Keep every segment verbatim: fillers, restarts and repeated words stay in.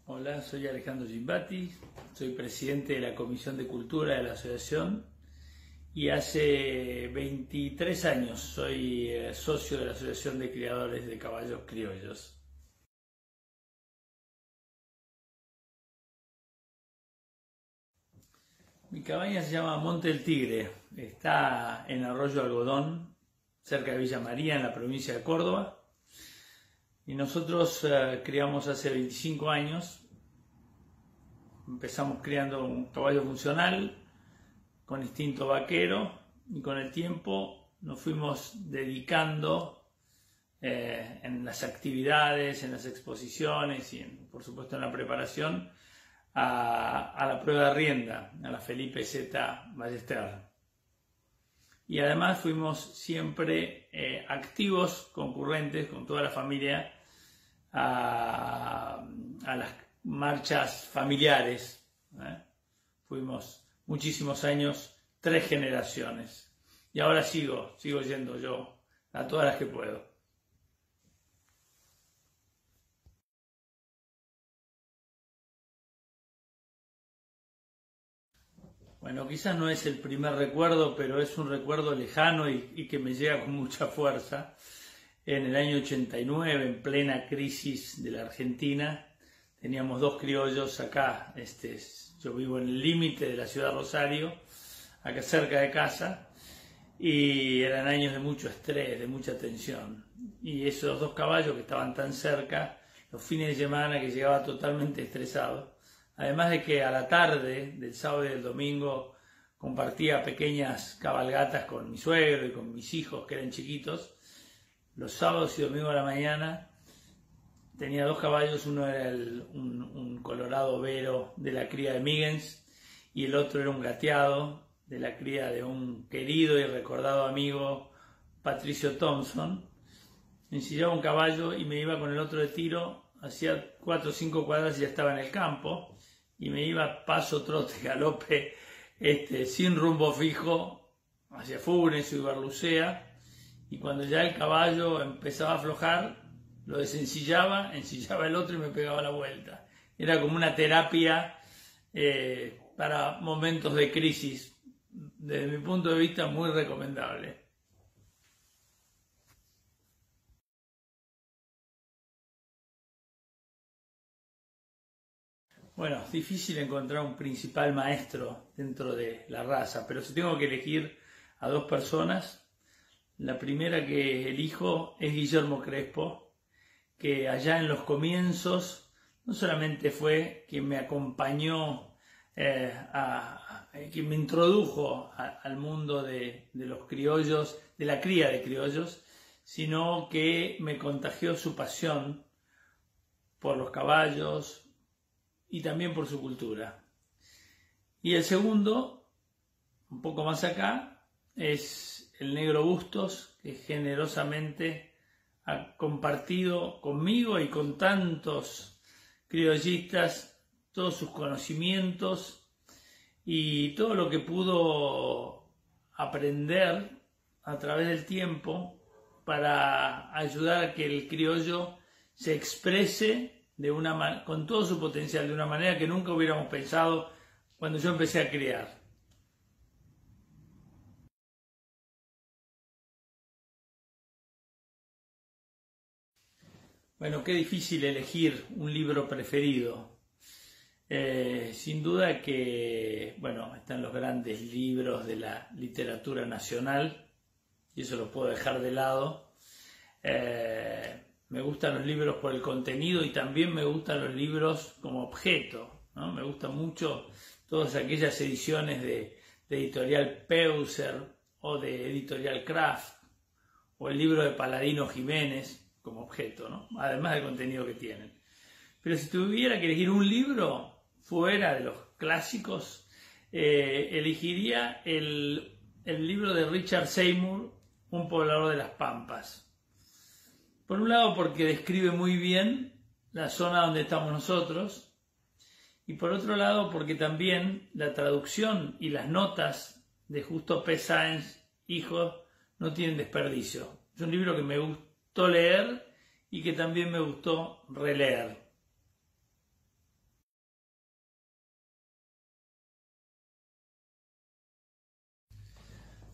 Hola, soy Alejandro Gimbati, soy presidente de la Comisión de Cultura de la Asociación y hace veintitrés años soy eh, socio de la Asociación de Criadores de Caballos Criollos. Mi cabaña se llama Monte del Tigre, está en Arroyo Algodón, cerca de Villa María, en la provincia de Córdoba. Y nosotros eh, criamos hace veinticinco años. Empezamos criando un caballo funcional con instinto vaquero y con el tiempo nos fuimos dedicando eh, en las actividades, en las exposiciones y en, por supuesto en la preparación a, a la prueba de rienda, a la Felipe Z Ballester. Y además fuimos siempre eh, activos, concurrentes con toda la familia a, a las marchas familiares. ¿eh? Fuimos muchísimos años, tres generaciones. Y ahora sigo, sigo yendo yo a todas las que puedo. Bueno, quizás no es el primer recuerdo, pero es un recuerdo lejano y, y que me llega con mucha fuerza. En el año ochenta y nueve, en plena crisis de la Argentina, teníamos dos criollos acá. Este, yo vivo en el límite de la ciudad de Rosario, acá cerca de casa, y eran años de mucho estrés, de mucha tensión. Y esos dos caballos que estaban tan cerca, los fines de semana que llegaba totalmente estresado, además de que a la tarde del sábado y del domingo compartía pequeñas cabalgatas con mi suegro y con mis hijos que eran chiquitos, los sábados y domingos a la mañana tenía dos caballos, uno era el, un, un colorado overo de la cría de Miggins y el otro era un gateado de la cría de un querido y recordado amigo, Patricio Thompson. Me ensillaba un caballo y me iba con el otro de tiro, hacía cuatro o cinco cuadras y ya estaba en el campo, y me iba paso, trote, galope, este, sin rumbo fijo, hacia Funes o Ibarlucea, y cuando ya el caballo empezaba a aflojar, lo desencillaba, ensillaba el otro y me pegaba la vuelta. Era como una terapia eh, para momentos de crisis, desde mi punto de vista muy recomendable. Bueno, es difícil encontrar un principal maestro dentro de la raza, pero si tengo que elegir a dos personas, la primera que elijo es Guillermo Crespo, que allá en los comienzos no solamente fue quien me acompañó, eh, a, a, quien me introdujo a, al mundo de, de los criollos, de la cría de criollos, sino que me contagió su pasión por los caballos y también por su cultura. Y el segundo, un poco más acá, es el Negro Bustos, que generosamente ha compartido conmigo y con tantos criollistas todos sus conocimientos y todo lo que pudo aprender a través del tiempo para ayudar a que el criollo se exprese de una, con todo su potencial, de una manera que nunca hubiéramos pensado cuando yo empecé a criar. Bueno, qué difícil elegir un libro preferido. Eh, sin duda que, bueno, están los grandes libros de la literatura nacional, y eso lo puedo dejar de lado. Eh, me gustan los libros por el contenido y también me gustan los libros como objeto, ¿no? Me gustan mucho todas aquellas ediciones de, de Editorial Peuser o de Editorial Kraft, o el libro de Paladino Jiménez como objeto, ¿no? Además del contenido que tienen. Pero si tuviera que elegir un libro fuera de los clásicos, eh, elegiría el, el libro de Richard Seymour, Un poblador de las Pampas. Por un lado porque describe muy bien la zona donde estamos nosotros, y por otro lado porque también la traducción y las notas de Justo P. Sáenz, hijo, no tienen desperdicio. Es un libro que me gustó leer y que también me gustó releer.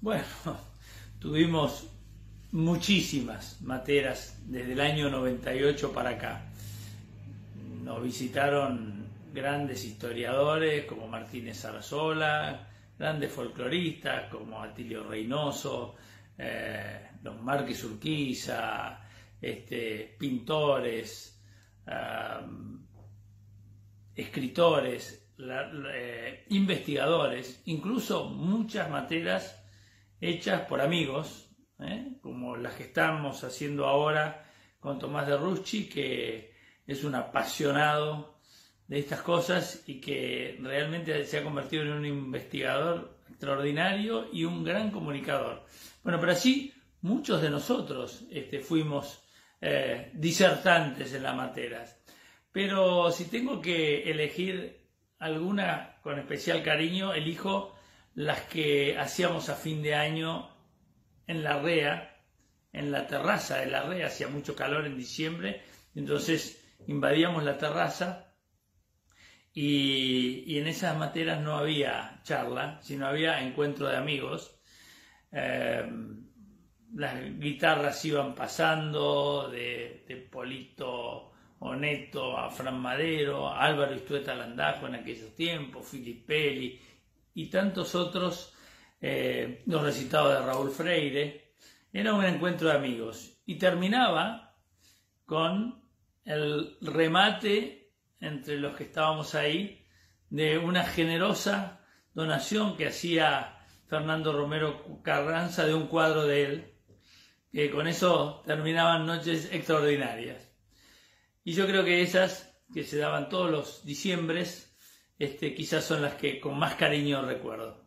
Bueno, tuvimos muchísimas materas desde el año noventa y ocho para acá. Nos visitaron grandes historiadores como Martínez Sarasola, grandes folcloristas como Atilio Reynoso, eh, los Márquez Urquiza, este, pintores, eh, escritores, la, eh, investigadores, incluso muchas materias hechas por amigos, ¿eh? como las que estamos haciendo ahora con Tomás de Ruschi, que es un apasionado de estas cosas y que realmente se ha convertido en un investigador extraordinario y un gran comunicador. Bueno, pero así muchos de nosotros este, fuimos eh, disertantes en las materias. Pero si tengo que elegir alguna con especial cariño, elijo las que hacíamos a fin de año en la Rea, en la terraza de la Rea. Hacía mucho calor en diciembre, entonces invadíamos la terraza y, y en esas materias no había charla, sino había encuentro de amigos. Eh, las guitarras iban pasando de, de Polito Oneto a Fran Madero, a Álvaro Istueta Landajo en aquellos tiempos, Filippelli y tantos otros, eh, los recitados de Raúl Freire. Era un encuentro de amigos y terminaba con el remate entre los que estábamos ahí de una generosa donación que hacía Fernando Romero Carranza de un cuadro de él, que con eso terminaban noches extraordinarias. Y yo creo que esas que se daban todos los diciembres, este, quizás son las que con más cariño recuerdo.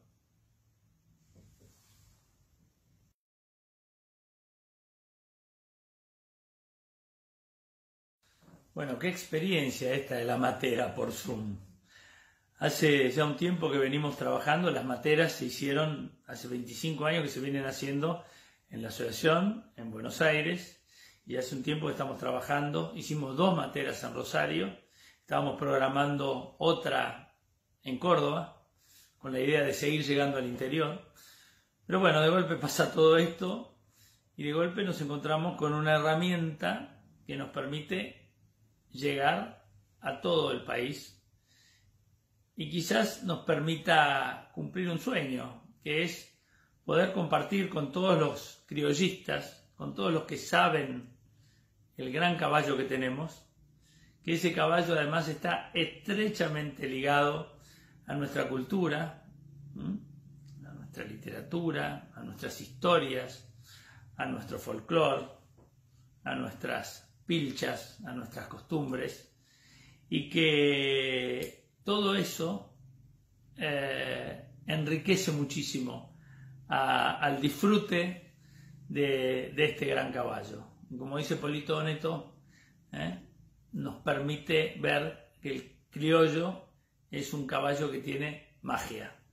Bueno, qué experiencia esta de la matera por Zoom. Hace ya un tiempo que venimos trabajando, las materas se hicieron, hace veinticinco años que se vienen haciendo en la asociación, en Buenos Aires, y hace un tiempo que estamos trabajando, hicimos dos materas en Rosario, estábamos programando otra en Córdoba, con la idea de seguir llegando al interior, pero bueno, de golpe pasa todo esto, y de golpe nos encontramos con una herramienta que nos permite llegar a todo el país y quizás nos permita cumplir un sueño, que es poder compartir con todos los criollistas, con todos los que saben el gran caballo que tenemos, que ese caballo además está estrechamente ligado a nuestra cultura, a nuestra literatura, a nuestras historias, a nuestro folclore, a nuestras pilchas, a nuestras costumbres, y que todo eso eh, enriquece muchísimo a, al disfrute de, de este gran caballo. Como dice Polito Oneto, eh, nos permite ver que el criollo es un caballo que tiene magia.